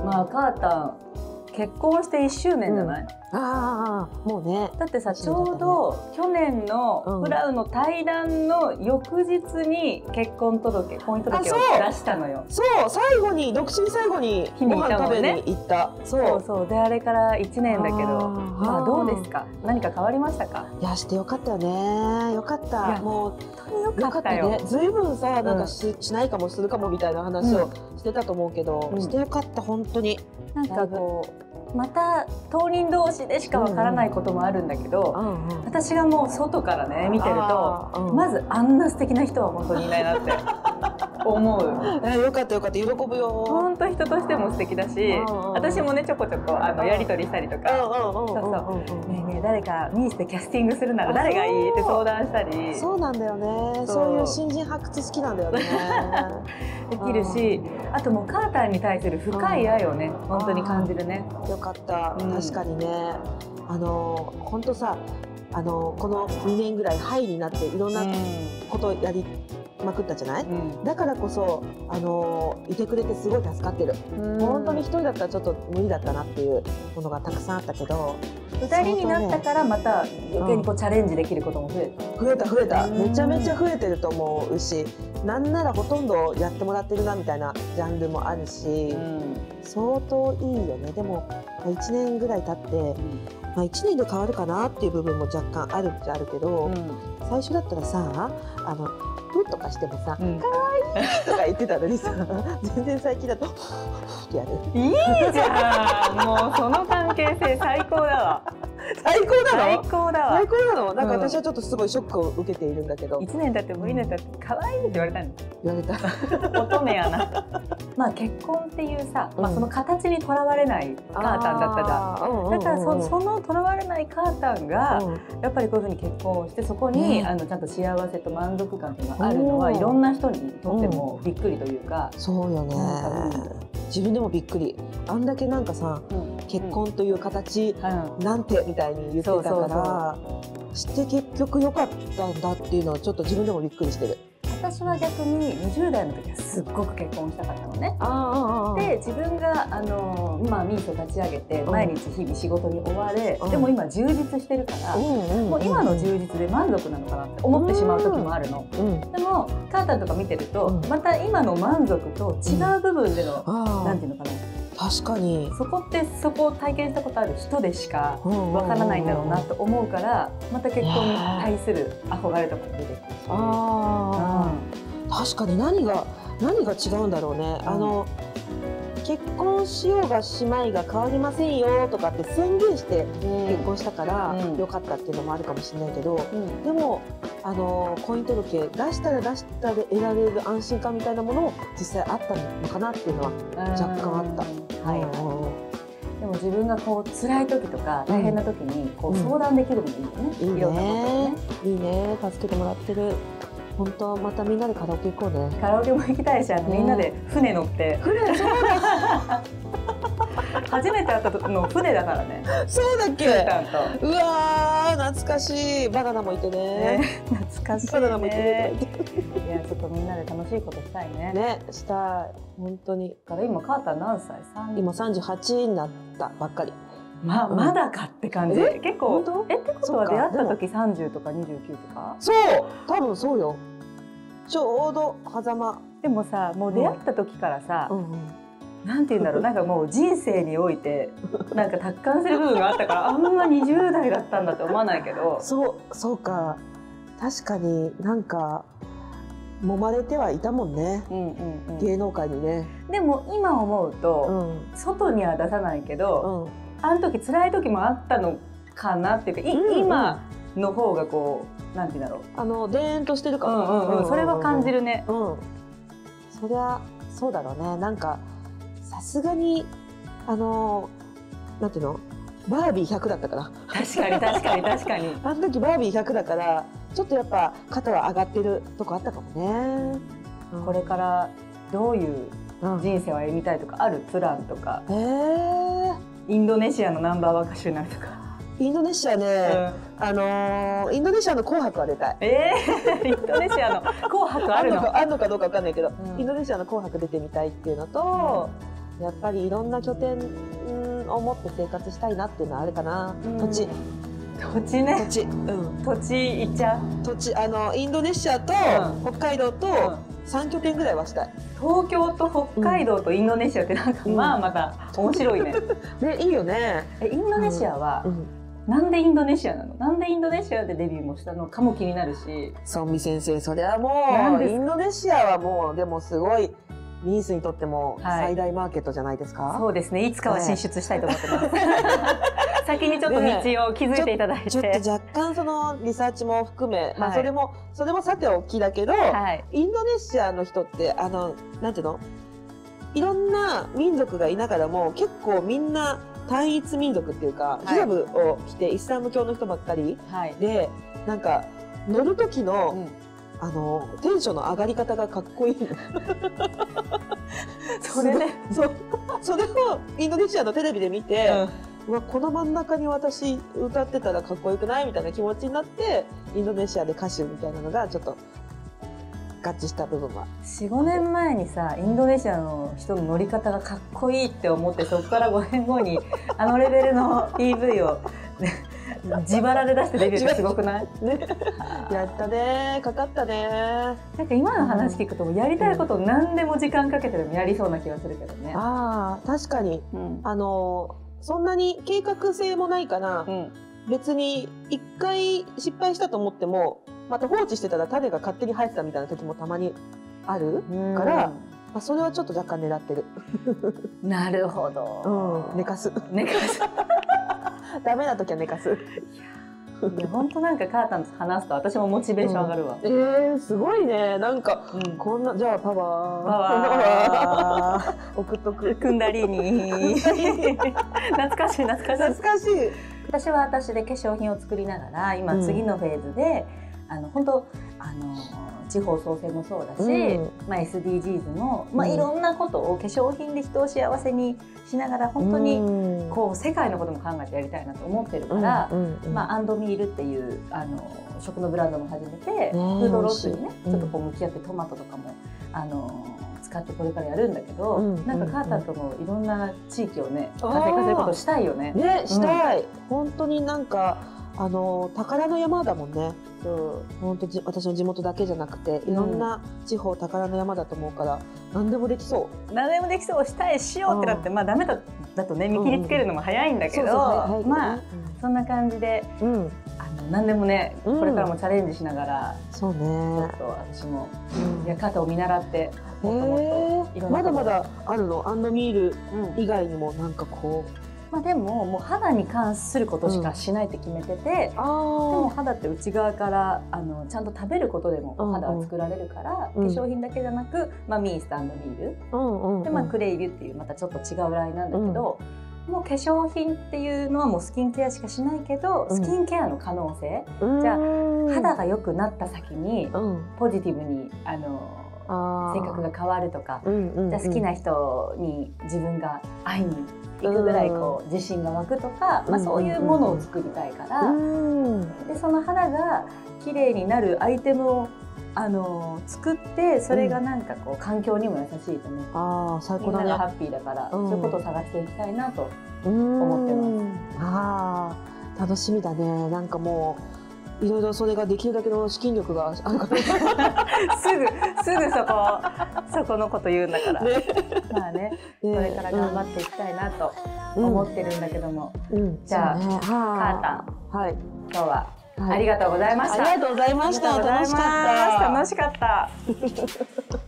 まあカータン結婚して1周年じゃない？ ああ、もうね。 だってさ、ちょうど去年のプラウの対談の翌日に婚姻届を出したのよ。 そう、最後に独身最後にご飯食べに行った。 そうで、あれから1年だけど、まあどうですか？何か変わりましたか？ いや、してよかったよね。よかった。もう本当によかったよ。 ずいぶんさ、なんかしないかもするかもみたいな話をしてたと思うけど、してよかった本当に。 なんかこうまた当人同士でしかわからないこともあるんだけど、私がもう外からね見てると、まずあんな素敵な人は本当にいないなって思う。 よかったよかった、喜ぶよ。 本当人としても素敵だし、私もねちょこちょこやり取りしたりとか、ねえねえ誰かミースでキャスティングするなら誰がいいって相談したり。 そうなんだよね。そういう新人発掘好きなんだよね。 できるし、あともうカーターに対する深い愛をね本当に感じるね。 よかった、確かにね。本当さ、この2年ぐらいハイになっていろんなことをやりまくったじゃない、だからこそいてくれてすごい助かってる。本当に一人だったらちょっと無理だったなっていうものがたくさんあったけど、 2人になったからまた余計にこうチャレンジできることも増えた。めちゃめちゃ増えてると思うし、なんならほとんどやってもらってるなみたいなジャンルもあるし、相当いいよね。でも1年ぐらい経って、1年で変わるかなっていう部分も若干あるっちゃあるけど、最初だったらさ、プッとかしてもさ、可愛いとか言ってたのにさ、全然最近だとってやる。 いいじゃん。もうその関係性最高だわ。 最高なの？ 最高だわ。 最高なの？なんか私はちょっとすごいショックを受けているんだけど。 1年経っても2年経って可愛いって言われたんです。 言われた。 乙女やな。まあ結婚っていうさ、その形にとらわれないカータンだったじゃん。だからそのとらわれないカータンがやっぱりこういうふうに結婚をして、そこにちゃんと幸せと満足感があるのはいろんな人にとってもびっくりというか。そうよね。 自分でもびっくり。あんだけなんかさ、結婚という形なんてみたいに言ってたから、して結局良かったんだっていうのはちょっと自分でもびっくりしてる。 私は逆に20代の時はすっごく結婚したかったのね。で自分がミースを立ち上げて毎日日々仕事に追われ、でも今充実してるから、もう今の充実で満足なのかなって思ってしまう時もあるの。でもカータンとか見てると、また今の満足と違う部分でのなんていうのかな、 確かにそこを体験したことある人でしかわからないんだろうなと思うから、また結婚に対する憧れとかも出てくるし。 確かに何が違うんだろうね。結婚しようがしまいが変わりませんよとかって宣言して結婚したから良かったっていうのもあるかもしれないけど、でも婚姻届出したら出したで得られる安心感みたいなものも実際あったのかなっていうのは若干あった。でも自分がこう辛い時とか大変な時にこう相談できるのもいいよね。いろんなことをね。いいね。助けてもらってる。本当またみんなでカラオケ行こうね。カラオケも行きたいし、みんなで船乗って。船、そうだ。初めて会った時の船だからね。そうだっけ。うわー、懐かしい。バナナもいてね。懐かしい。バナナもいてね。いや、ちょっとみんなで楽しいことしたいね。ね、したい。本当に。だから今カータン何歳？今38になったばっかり。まだかって感じ。結構ってことは出会った時30とか29とか。そう、多分そうよ。ちょうど狭間。でもさ、もう出会った時からさ、なんて言うんだろう、なんかもう人生においてなんか達観する部分があったから、あんま20代だったんだって思わないけど。そうか、確かになんか揉まれてはいたもんね、芸能界にね。でも今思うと、外には出さないけど、あの時辛い時もあったのかなっていうか、今の方がこうなんて言うんだろう、デーンとしてるかも。それは感じるね。そりゃそうだろうね。なんかさすがになんていうの、バービー100だったから。確かに確かに確かに。あの時バービー100だからちょっとやっぱ肩は上がってるとこあったかもね。これからどういう人生を歩みたいとかある？プランとか。インドネシアのナンバーワン歌手になるとか。インドネシアね、インドネシアの紅白は出たい。インドネシアの紅白あるの？あるのかどうかわかんないけど、インドネシアの紅白出てみたいっていうのと、 やっぱりいろんな拠点を持って生活したいなっていうのはあるかな。土地ね。 土地行っちゃう。 土地インドネシアと北海道と3拠点ぐらいはしたい。 東京と北海道とインドネシアってなんかまた面白いね。 ね、いいよね。 インドネシアはなんでインドネシアなの？なんでインドネシアでデビューもしたのかも気になるし。 ソンミ先生、それはもうインドネシアはもうでもすごいミースにとっても最大マーケットじゃないですか。 そうですね。いつかは進出したいと思ってます。先にちょっと道を築いていただいて、 ちょっと若干そのリサーチも含め、まあそれもさておきだけど、インドネシアの人ってなんていうの、いろんな民族がいながらも結構みんな単一民族っていうか、ヒジャブを着てイスラム教の人ばっかりで、なんか乗る時のテンションの上がり方がかっこいいの。それをインドネシアのテレビで見て、うわ、この真ん中に私歌ってたらかっこよくないみたいな気持ちになって、インドネシアで歌手みたいなのがちょっと合致した部分は。 4、5年前にさ、インドネシアの人の乗り方がかっこいいって思って、そこから5年後にレベルの PV を自腹で出してデビューってすごくない？ やったね、かかったね。 なんか今の話聞くと、やりたいことを何でも時間かけてでもやりそうな気がするけどね。 ああ、確かに。そんなに計画性もないから、別に一回失敗したと思っても、また放置してたら種が勝手に生えてたみたいな時もたまにあるから、それはちょっと若干狙ってる。 なるほど。 寝かす。ダメな時は寝かす。 いや、本当なんかカータンと話すと私もモチベーション上がるわ。 すごいね。なんか、こんな、じゃあパワー送っとく。 クンダリーニ。懐かしい。私は私で化粧品を作りながら、今次のフェーズで本当地方創生もそうだし、SDGs のいろんなことを化粧品で人を幸せにしながら、本当にこう世界のことも考えてやりたいなと思ってるから、アンドミールっていう食のブランドも始めて、フードロスにねちょっとこう向き合って、トマトとかも使ってこれからやるんだけど、なんかカータンともいろんな地域をね活性化することしたいよね。 したい。本当になんか宝の山だもんね。本当私の地元だけじゃなくて、いろんな地方宝の山だと思うから、何でもできそう。 何でもできそう。したい、しようってなって、ダメだとね見切りつけるのも早いんだけど、そんな感じで何でもね、これからもチャレンジしながら、 そうね。ちょっと私も焼き方を見習って、 まだまだあるの？アンドミール以外にもなんかこう。 でももう肌に関することしかしないって決めてて、でも肌って内側からちゃんと食べることでも肌は作られるから、化粧品だけじゃなく、ミースとアンドミールで、クレイビュっていうまたちょっと違うラインなんだけど、もう化粧品っていうのはもうスキンケアしかしないけど、スキンケアの可能性、じゃあ肌が良くなった先にポジティブに性格が変わるとか、じゃあ好きな人に自分が会いに行くぐらいこう自信が湧くとか、そういうものを作りたいから、でその肌が綺麗になるアイテムを作って、それがなんかこう環境にも優しいとね、 最高だね。 みんながハッピーだから、そういうことを探していきたいなと思ってます。楽しみだね。なんかもういろいろそれができるだけの資金力があるからすぐそこのこと言うんだから、まあね、これから頑張っていきたいなと思ってるんだけども、じゃあカータン、今日はありがとうございました。 ありがとうございました。楽しかった。